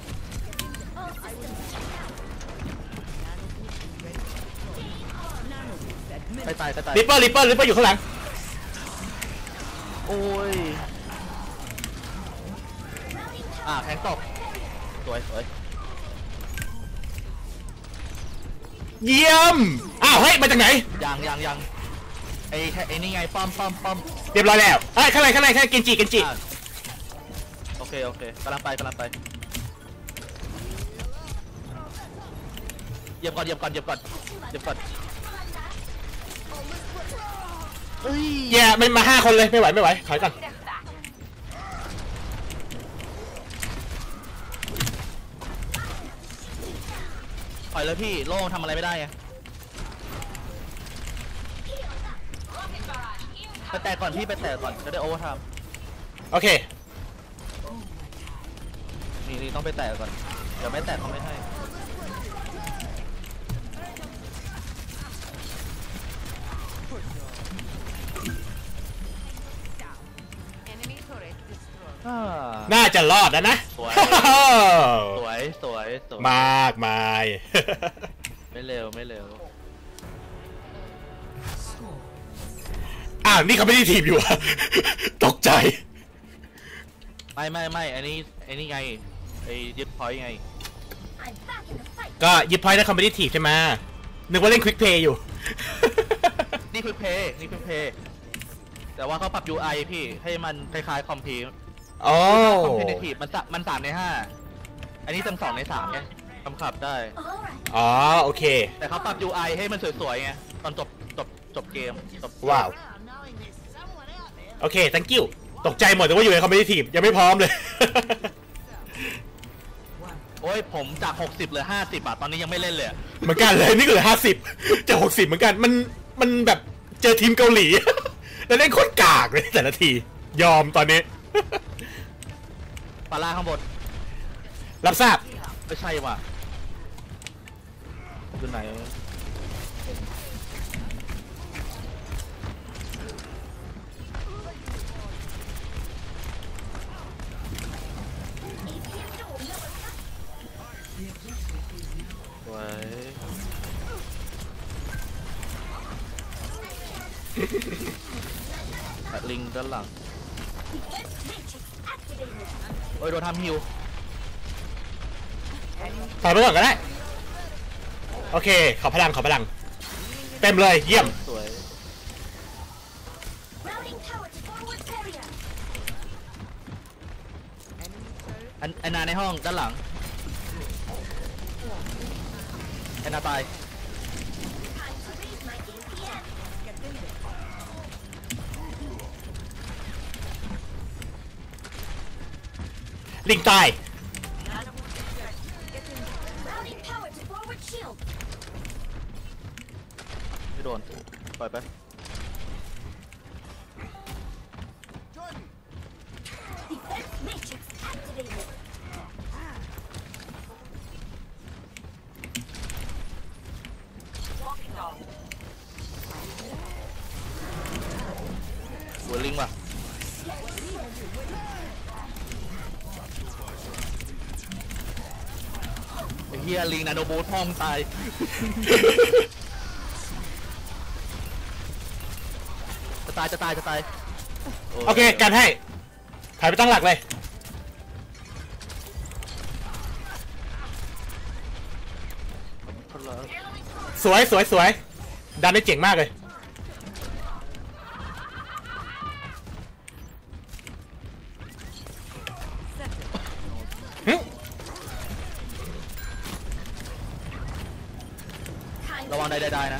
Nano boost admin. ไปตายไปตายริปเปอร์ริปเปอร์ริปเปอร์อยู่ข้างหลังโอ้ยอ่าแทงตกสวยสวยเยี่ยม อ้าวเฮ้ยมาจากไหนยังยังยังไอ้ไอ้นี่ไงป้อมป้อมป้อมเรียบร้อยแล้วเอ้ยข้างในข้างในข้างในเกนจิเกนจิอ่ะโอเคโอเคกำลังไปกำลังไปเหยียบก่อนเหยียบก่อนเหยียบก่อนเหยียบก่อนเฮ้ยแย่ไม่มาห้าคนเลยไม่ไหวไม่ไหวถอยก่อนถอยเลยพี่โล่งทำอะไรไม่ได้ไงไปแตะก่อนพี่ไปแตะก่อนจะได้โอเวอร์ไทม์โอเคนี่นี่ต้องไปแตะก่อนเดี๋ยวไม่แตะเขาไม่ให้ Enemy turret destroyed. อ่าน่าจะรอดแล้วนะสวย สวยสวยสวยมากมายไม่เร็วไม่เร็ว Score. อ้าวนี่เขาไม่ได้ทีมอยู่อะ ตกใจไม่ไม่ไม่อันนี้อันนี้ไงไอ้ยึดพอยต์ไงก็ยิบพอยต์นะคอมเมดี้ทีฟใช่ไหมนึกว่าเล่นควิกเพย์อยู่นี่คือเพย์นี่คือเพย์แต่ว่าเขาปรับ ยู ไอ พี่ให้มันคล้ายๆคอมพีมอ๋อคอมเพลทีฟมันสะมันสามในห้าอันนี้ตั้งสองในสามไงคำขับได้อ๋อโอเคแต่เขาปรับ ยู ไอ ให้มันสวยๆไงตอนจบจบจบเกมจบว้าว โอเค thank you ตกใจหมดแต่ว่าอยู่ในคอมเมดี้ทีฟยังไม่พร้อมเลยโอ้ยผมจากหกสิบเหลือห้าสิบอ่ะตอนนี้ยังไม่เล่นเลยอะเหมือนกันเลยนี่ก็เหลือห้าสิบจะหกสิบเหมือนกันมันมันแบบเจอทีมเกาหลี แล้วเล่นโคตรกากเลยแต่ละที ยอมตอนนี้ปาล่าข้างบนรับทราบไม่ใช่ว่ะอยู่ไหนสวยตัดลิงด้านหลังโอ้ยโดนทำฮิวถอยไปก่อนก็ได้ โอเค ขอพลังขอพลัง เต็มเลยเยี่ยมสวย อันอันนาในห้องด้านหลังอันนาตายลิงตายไม่โดน ปล่อยไป หัวลิงว่ะไอ้เฮียลิงนาโนบูทพ่อมึงตาย จะตายจะตายจะตายโอเค กันให้ถ่ายไปตั้งหลักเลย สวยสวยสวยดันได้เจ๋งมากเลยระวังได้ได้ได้นะ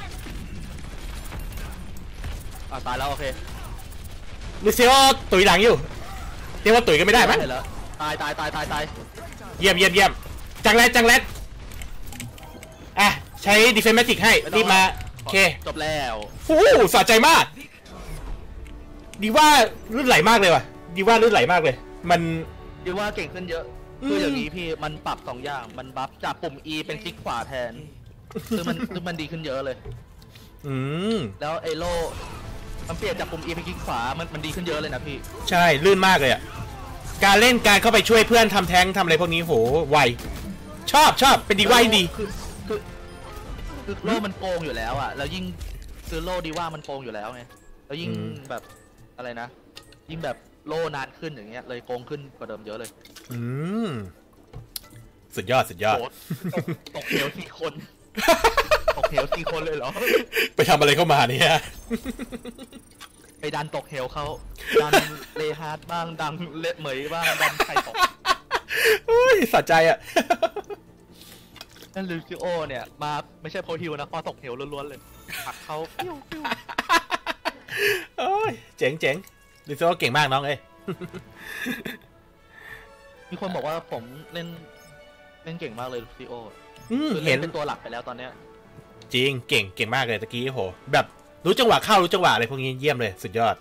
อ่ะตายแล้วโอเคลูเซียตุ๋ยหลังอยู่เรียกว่าตุ๋ยก็ไม่ได้มั้ยเห็นแล้วตายตายตายตายตายเยี่ยมเยี่ยมเยี่ยมจังแรดจังแรดอ่ะใช้ดิเฟนแมติกให้รีบมาโอเคจบแล้วฟูสะใจมาก ดีว่าลื่นไหลมากเลยว่ะดีว่าลื่นไหลมากเลย มันดีว่าเก่งขึ้นเยอะอืมคืออย่างนี้พี่มันปรับสองอย่างมันบัฟจากปุ่ม E เป็นคลิกขวาแทนคือมันคือมันดีขึ้นเยอะเลยอืมแล้วไอโลมันเปลี่ยนจากปุ่ม E เป็นคลิกขวามันมันดีขึ้นเยอะเลยนะพี่ใช่ลื่นมากเลยอ่ะการเล่นการเข้าไปช่วยเพื่อนทำแท้งทำอะไรพวกนี้โหไวชอบชอบเป็นดีว่าที่ดีคือคือคือโลมันโกงอยู่แล้วอ่ะแล้วยิ่งคือโลดีว่ามันโกงอยู่แล้วไงแล้วยิ่งแบบอะไรนะ ยิ่งแบบโลนานขึ้นอย่างเงี้ยเลยโกงขึ้นกว่าเดิมเยอะเลยอืมสุดยอดสุดยอดโหตกตกเหวสี่คนตกเหวสี่คนเลยเหรอไปทำอะไรเข้ามาเนี่ยไปดันตกเหวเขาดันเลฮาร์ดบ้างดันเละเหมยบ้างดันใครตกเฮ้ยสะใจอ่ะนั่นลูซิโอเนี่ยมาไม่ใช่โพฮิวนะพอตกเหวล้วนๆเลยผลักเขาปิ้วปิ้วโอ้ยเจ๋งเจ๋งดิโซ่เก่งมากน้องเอ้ยมีคนบอกว่าผมเล่นเล่นเก่งมากเลยลูซิโออืมคือเห็เล่นนเป็นตัวหลักไปแล้วตอนเนี้ยจริงเก่งเก่งมากเลยตะกี้โหแบบรู้จังหวะเข้ารู้จังหวะอะไรพวกนี้เยี่ยมเลยสุดยอด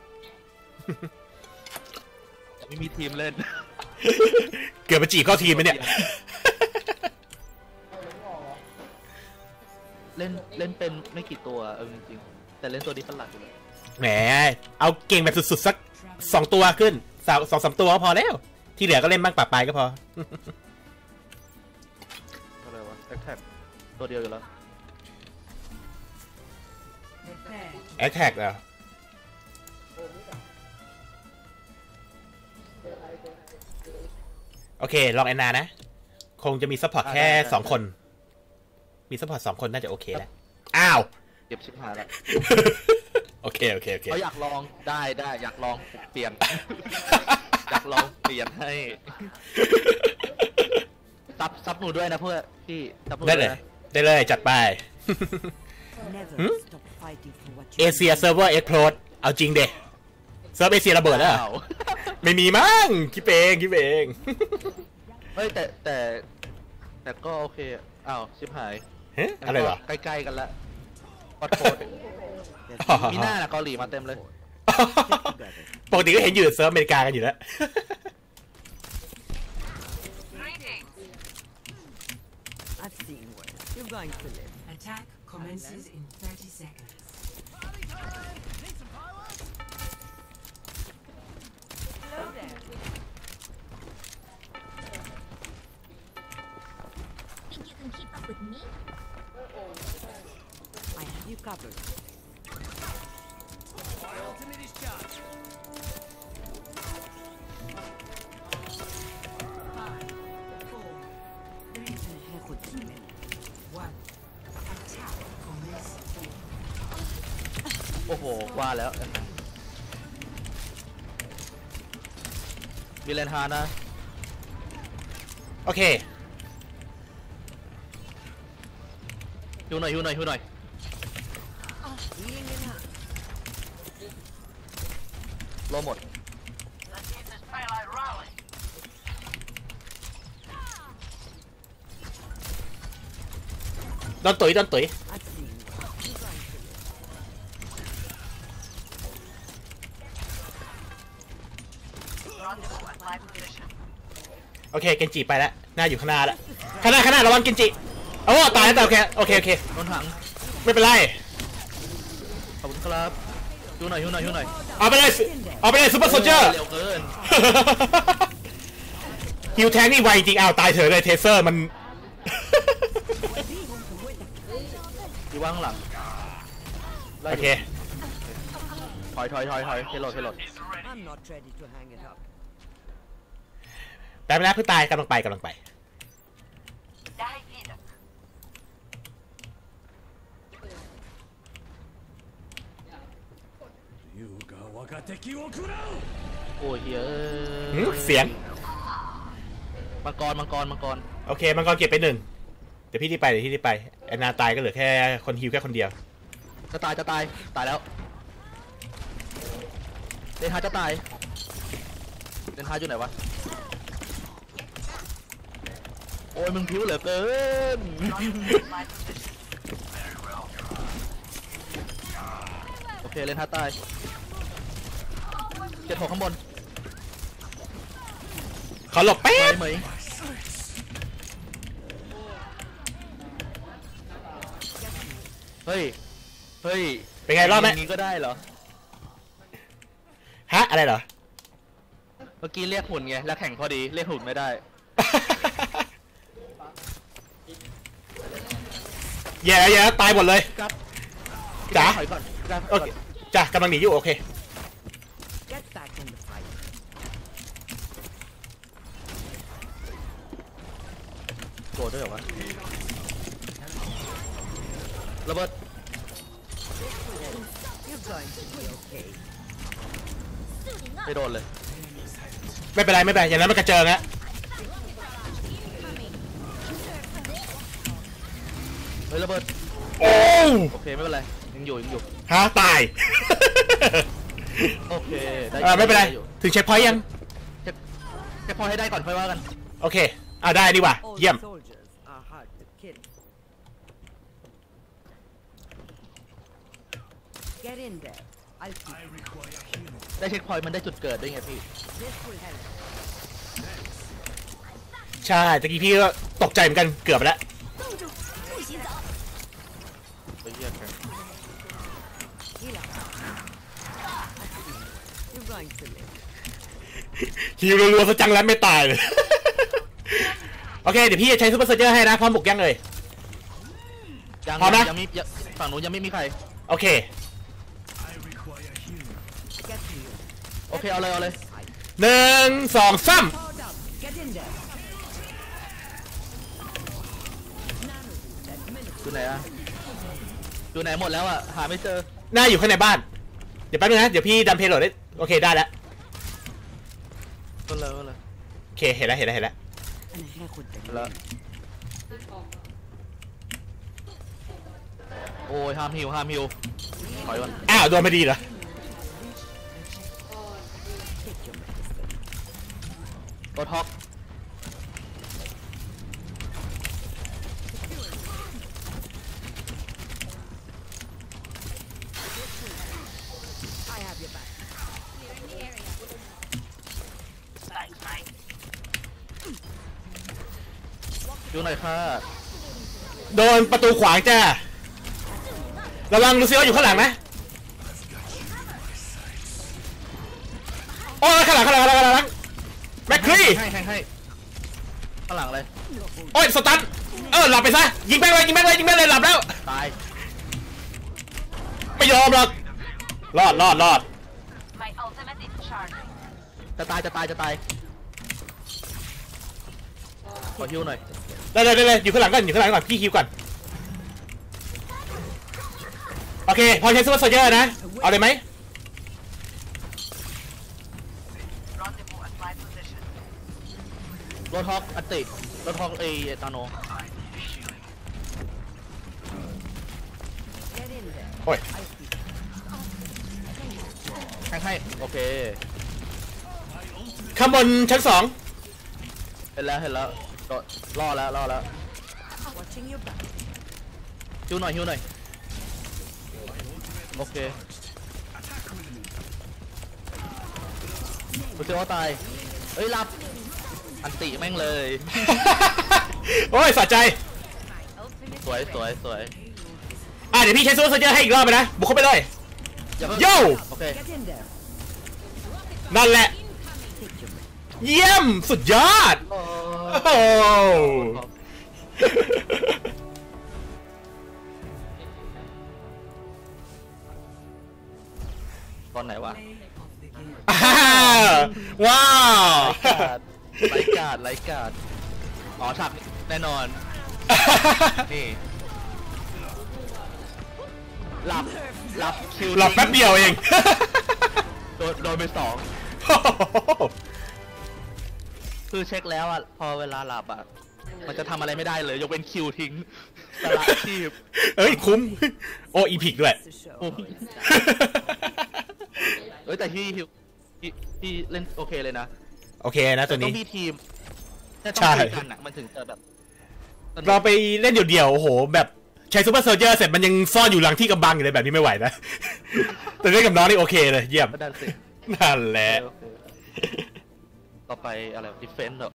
ไม่มีทีมเล่นเกือบไปจีบเข้าทีมไหมเนี่ยเล่นเล่นเป็นไม่กี่ตัวเออจริงๆแต่เล่นตัวนี้เป็นหลักอยู่เลยแหมเอาเก่งแบบสุดๆสักสองตัวขึ้นสองสองสามตัวก็พอแล้วที่เหลือก็เล่นบ้างปะปลายก็พออะไรวะแท็กแท็กตัวเดียวอยู่แล้ว Prepare. แอคแท็กเหรอโอเคลองแอนนานะคงจะมีซัพพอร์ตแค่สองคน มีซัพพอร์ตสองคนน่าจะโอเคแล้วอ้าวเก็บชิบหายแล้วโอเคโอเคโอเคเขาอยากลองได้ได้อยากลองเปลี่ยน อยากลองเปลี่ยนให้ ซับซับหนูด้วยนะเพื่อพี่ซับหนูได้ด้เลวยยนะได้เลยจัดไป Never Hmm? stop fighting for what เอ you เชียเซิร์ฟเวอร์เอ็กโพลดเอาจริงเดะเซิร์ฟเอเชียระเบิดแล้วอ้าวไม่มีมั้งคิดเองคิดเองเฮ้ยแต่แต่แต่ก็โอเคอ้าวชิบหายเฮ้ยอะไรเหรอใกล้ๆกันละวัดโคตรอ๋อมีหน้าน่ะเกาหลีมาเต็มเลย together. ปกติก็เห็นอยู่เซิร์ฟอเมริกากันอยู่แล้ว I've seen worse. You're going to live. Attack commences in thirty seconds. Hello there. Think you can keep up with me? I have you covered. Five, four, three, one. Attack commences. โอ้โหว่าแล้วอันนั้นมีเลนฮาร์ดนะโอเคฮิวหน่อยฮิวหน่อยฮิวหน่อย Healing in hand. โลหมดโดนตุ๋ยโดนตุ๋ย I've seen worse. You're going to live. โอเคเกนจิไปแล้วหน้าอยู่ข้างหน้าแล้วข้างหน้าข้างหน้าระวังเกนจิโอ้ตายแล้วแต่โอเคโอเคโอเคโดนถังไม่เป็นไรขอบคุณครับฮิวหน่อยฮิวหน่อยฮิวหน่อยเอาไปเลยเอาไปเลยซุปเปอร์โซลเจอร์เร็วเกินฮิวแทงนี่ไวจริงอ้าวตายเถอะเลยเทเซอร์มันอยู่ว่างหลังไล่โอเคถอยถอยถอยถอยเทโหลดเทโหลด I'm not ready to hang it up. แป๊บนะเพิ่งตายกำลังไปกำลังไปโอ้ยเฮ้ยหืมเสียงมังกรมังกรมังกรโอเคมังกรเก็บไปหนึ่งเดี๋ยวพี่ที่ไปเดี๋ยวพี่ที่ไปแอนนาตายก็เหลือแค่คนฮิวแค่คนเดียวจะตายจะตายตายแล้วเลนฮาร์ดจะตายเลนฮาร์ดอยู่ไหนวะโอ้ยมึงผิวเหลือเกิน โอเคเลนฮาร์ดตายเจ็ดหกข้างบนขอหลบแป๊บไหมเฮ้ยเฮ้ยเป็นไงรอดไหมย่างนี้ก็ได้เหรอฮะอะไรเหรอเมื่อกี้เรียกหุ่นไงแล้วแข่งพอดีเรียกหุ่นไม่ได้แย่แล้วแย่แล้วตายหมดเลยครับจ๋าถอยก่อนถอยโอก่อนเคจ้ะกำลังหนีอยู่โอเค Get back in the fight. โกรธด้วยเหรอวะระเบิด You're going to be okay. Suiting up. ไม่โดนเลยไม่เป็นไรไม่เป็นไรอย่างนั้นมันกระเจิงฮะเฮ้ยระเบิดโอ้โอเคไม่เป็นไรยังอยู่ยังอยู่ฮะตายโอเคได้เออไม่เป็นไรด้อยู่ถึงเช็คพอยต์ยังเช็คเช็คพอให้ได้ก่อนค่อยว่ากันโอเคอ่าได้ดีกว่า All เยี่ยม soldiers are hard to kill. Get in there. I'll keep. ได้เช็คพอยต์มันได้จุดเกิดด้วยไงพี่ This will help. ใช่ตะกี้พี่ก็ตกใจเหมือนกันเกือบไปแล้ว冻住，不许走。 ไปเยี่ยมกัน Heal up. You're going to live. ฮิวรัวๆซะจังแล้วไม่ตายเลย โอเคเดี๋ยวพี่จะใช้ซูเปอร์เซอร์เจอร์ให้นะพร้อมบุกยังเลยยังพร้อมนะยังมียังฝั่งนู้นยังไม่มีใครโอเค Get to you. โอเคเอาเลยเอาเลยหนึ่งสองสาม Powered up. Get in there. Nano that minute. อยู่ไหนอะอยู่ไหนหมดแล้วอะหาไม่เจอหน้าอยู่ข้างในบ้าน เดี๋ยวแป๊บนึงนะ เดี๋ยวพี่ดันเพลโหลดได้โอเคได้แล้วก็เลยก็เลยโอเคเห็นแล้วเห็นแล้วเห็นแล้ว أنا هاخد แล้วโอ้ยห้ามฮิวห้ามฮิวถอยก่อนอ้าวโดนไม่ดีเหรอ Take your medicine. รถฮอก I have your back. Clearing the area. ดูหน่อยค่ะโดนประตูขวางจ้าระวังลูซิโออยู่ข้างหลังนะโอ้ยข้างหลังข้างหลังข้างหลังข้างหลังแม็กครีให้ให้ให้ข้างหลังเลยโอ้ยสตันเออหลับไปซะยิงแม่งเลยยิงแม่งเลยยิงแม่งเลยหลับแล้วตายไม่ยอมหรอกรอดรอดรอด My ultimate is charging. จะตายจะตายจะตายขอฮิวหน่อยได้เลยได้เลยอยู่ข้างหลังก่อนอยู่ข้างหลังก่อนพี่คิวก่อนโอเคพอใช้ซูเปอร์โซลเจอร์นะเอาเลยไหม Rendezvous at my position. รถฮอกอัตติรถฮอกเอตาโน Get in there. โอ้ย I'll keep. ให้ให้โอเคข้างบนชั้นสองเห็นแล้วเห็นแล้วรอรอแล้วรอแล้ว Watching your back. ฮิวหน่อยฮิวหน่อยโอเคกูเชื่อว่าตายเฮ้ยรับอันติแม่งเลยโอ้ยสะใจสวยสวยสวยอ่ะเดี๋ยวพี่ใช้ซูเปอร์โซลเจอร์ให้อีกรอบไปนะบุกเข้าไปเลยอย่าเพิ่งโย่โอเค Get in there. นั่นแหละ Take your medicine. เยี่ยมสุดยอดโอ้โอ้โหตอนไหนวะอ่าว้าวไลกาดไลกาดอ๋อฉากแน่นอน นี่ หลับ หลับคิวหลับแป๊บเดียวเองโดนโดนไปสอง คือเช็คแล้วอ่ะ พอเวลาหลับอ่ะ มันจะทำอะไรไม่ได้เลย ยกเป็นคิวทิ้งสละชีพเอ้ยคุ้ม โออีพิกด้วย To show. ปุ๊บเอ้ยแต่ที่ที่ที่เล่นโอเคเลยนะโอเคนะตัวต้อนี้งมีทีมแต่ต้อใช่งคุยกันอ่ะ มันถึงจะแบบสนุกเราไปเล่นเดี่ยวๆโอ้โห แบบใช้ซูเปอร์โซลเจอร์เสร็จมันยังซ่อนอยู่หลังที่กำบังอยู่เลยแบบนี้ไม่ไหวนะ แต่เล่นกับน้องนี่โอเคเลยเยี่ยมก็ได้สินั่นแหละโอเคโอเคต่อไปอะไรดิเฟนส์เหรอ